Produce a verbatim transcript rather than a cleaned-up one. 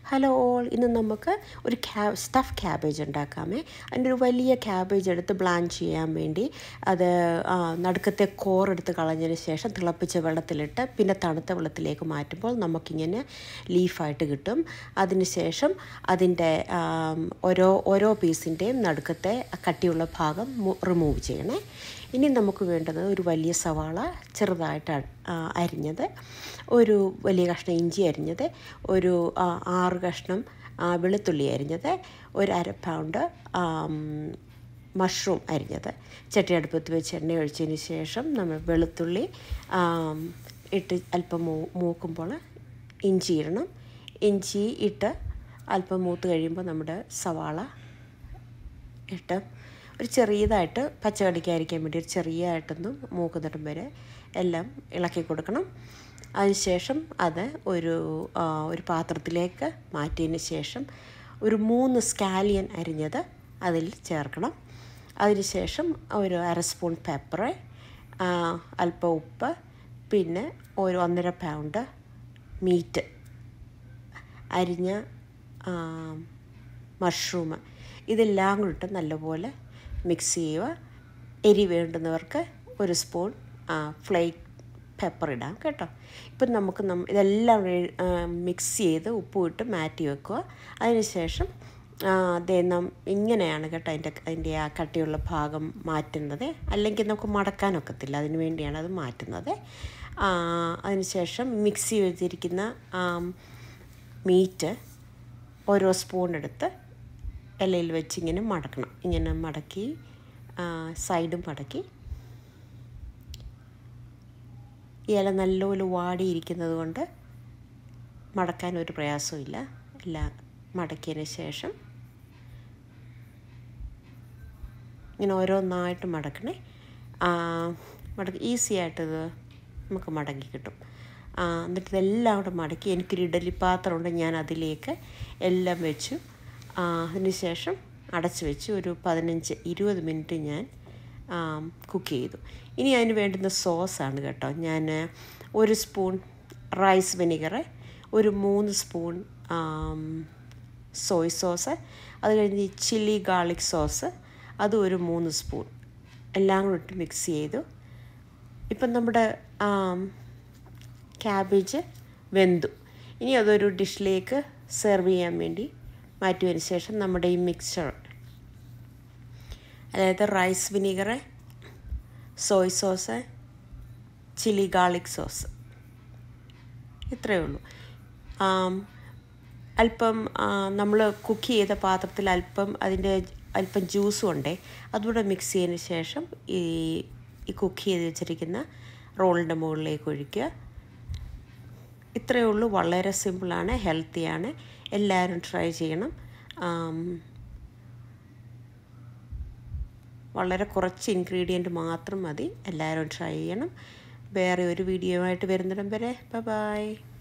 Hello all, ഇന്ന് നമുക്ക് ഒരു ക്യാ സ്റ്റഫ് ക്യാബേജ് ഉണ്ടാക്കാമേ. അതിൻ്റെ ഒരു വലിയ ക്യാബേജ് എടുത്ത് ബ്ലാൻഡ് ചെയ്യാൻ വേണ്ടി അത് നടുക്കത്തെ കോറെടുത്ത് കളഞ്ഞതിന് ശേഷം തിളപ്പിച്ച വെള്ളത്തിലിട്ട് പിന്നെ തണുത്ത വെള്ളത്തിലേക്ക് മാറ്റുമ്പോൾ നമുക്കിങ്ങനെ ലീഫായിട്ട് കിട്ടും. അതിന് ശേഷം അതിൻ്റെ ഓരോ ഓരോ പീസിൻ്റെയും നടുക്കത്തെ കട്ടിയുള്ള ഭാഗം റിമൂവ് ചെയ്യണേ. ഇനി നമുക്ക് വേണ്ടത് ഒരു വലിയ സവാള ചെറുതായിട്ട് അരിഞ്ഞത്, ഒരു വലിയ കഷ്ണം ഇഞ്ചി അരിഞ്ഞത്, ഒരു ആറ് കഷ്ണം വെളുത്തുള്ളി അരിഞ്ഞത്, ഒരു അര പൗണ്ട് മഷ്റൂം അരിഞ്ഞത്. ചട്ടി അടുപ്പത്ത് വെച്ച് എണ്ണ ഒഴിച്ചതിന് ശേഷം നമ്മൾ വെളുത്തുള്ളി ഇട്ട് അല്പം മൂ മൂക്കുമ്പോൾ ഇഞ്ചി ഇടണം. ഇഞ്ചി ഇട്ട് അല്പം മൂത്ത് കഴിയുമ്പോൾ നമ്മുടെ സവാള ഇട്ട് ഒരു ചെറിയതായിട്ട് പച്ച കടിക്കാതിരിക്കാൻ വേണ്ടി ഒരു ചെറിയതായിട്ടൊന്ന് മൂക്കുന്നിടം വരെ എല്ലാം ഇളക്കി കൊടുക്കണം. അതിനുശേഷം അത് ഒരു ഒരു പാത്രത്തിലേക്ക് മാറ്റിയതിന് ശേഷം ഒരു മൂന്ന് സ്കാലിയൻ അരിഞ്ഞത് അതിൽ ചേർക്കണം. അതിനുശേഷം ഒരു അര സ്പൂൺ പെപ്പർ, അല്പം ഉപ്പ്, പിന്നെ ഒരു ഒന്നര പൗണ്ട് മീറ്റ്, അരിഞ്ഞ മഷ്റൂം, ഇതെല്ലാം കൂടിട്ട് നല്ലപോലെ മിക്സ് ചെയ്യുക. എരി വേണ്ടുന്നവർക്ക് ഒരു സ്പൂൺ ഫ്ലേക്ക് പെപ്പർ ഇടാം കേട്ടോ. ഇപ്പം നമുക്ക് നം ഇതെല്ലാം മിക്സ് ചെയ്ത് ഉപ്പും ഇട്ട് മാറ്റി വെക്കുക. അതിനുശേഷം അതേ നം ഇങ്ങനെയാണ് കേട്ടോ അതിൻ്റെ അതിൻ്റെ ആ കട്ടിയുള്ള ഭാഗം മാറ്റുന്നത്. അല്ലെങ്കിൽ നമുക്ക് മടക്കാനൊക്കത്തില്ല, അതിന് വേണ്ടിയാണ് അത് മാറ്റുന്നത്. അതിനുശേഷം മിക്സ് ചെയ്തിരിക്കുന്ന മീറ്റ് ഓരോ സ്പൂൺ എടുത്ത് ഇലയിൽ വെച്ച് ഇങ്ങനെ മടക്കണം. ഇങ്ങനെ മടക്കി സൈഡും മടക്കി, ഇല നല്ലപോലെ വാടിയിരിക്കുന്നത് കൊണ്ട് മടക്കാനൊരു പ്രയാസമില്ല. എല്ലാം മടക്കിയതിന് ശേഷം ഇങ്ങനെ ഓരോന്നായിട്ട് മടക്കണേ. മടക്കി ഈസി ആയിട്ടത് നമുക്ക് മടക്കി കിട്ടും. എന്നിട്ട് ഇതെല്ലാം കൂടെ മടക്കി എനിക്കൊരു ഇഡലി പാത്രമുണ്ട്, ഞാൻ അതിലേക്ക് എല്ലാം വെച്ചു. അതിന് ശേഷം അടച്ച് വെച്ച് ഒരു പതിനഞ്ച് ഇരുപത് മിനിറ്റ് ഞാൻ കുക്ക് ചെയ്തു. ഇനി അതിന് വേണ്ടുന്ന സോസാണ് കേട്ടോ. ഞാൻ ഒരു സ്പൂൺ റൈസ് വിനെഗർ, ഒരു മൂന്ന് സ്പൂൺ സോയ് സോസ്, അത് കഴിഞ്ഞ് ചില്ലി ഗാർലിക് സോസ്, അതും ഒരു മൂന്ന് സ്പൂൺ, എല്ലാം കൂടി ഇട്ട് മിക്സ് ചെയ്തു. ഇപ്പം നമ്മുടെ ക്യാബേജ് വെന്തു. ഇനി അതൊരു ഡിഷിലേക്ക് സെർവ് ചെയ്യാൻ വേണ്ടി മാറ്റിയതിന് ശേഷം നമ്മുടെ ഈ മിക്സ്ചർ, അതായത് rice vinegar, soy sauce, chilli garlic sauce, ഇത്രയേ ഉള്ളൂ. അല്പം നമ്മൾ കുക്ക് ചെയ്ത പാത്രത്തിൽ അല്പം അതിൻ്റെ അല്പം ജ്യൂസും ഉണ്ടേ, അതുകൂടെ മിക്സ് ചെയ്തതിന് ശേഷം ഈ ഈ കുക്ക് ചെയ്ത് വെച്ചിരിക്കുന്ന റോളിൻ്റെ മുകളിലേക്ക് ഒഴിക്കുക. ഇത്രയേ ഉള്ളൂ. വളരെ സിമ്പിളാണ്, ഹെൽത്തിയാണ്. എല്ലാവരും ട്രൈ ചെയ്യണം. വളരെ കുറച്ച് ഇൻഗ്രീഡിയൻറ്റ് മാത്രം മതി. എല്ലാവരും ട്രൈ ചെയ്യണം. വേറെ ഒരു വീഡിയോ ആയിട്ട് വരുന്നിടം വരെ ബൈ ബൈ.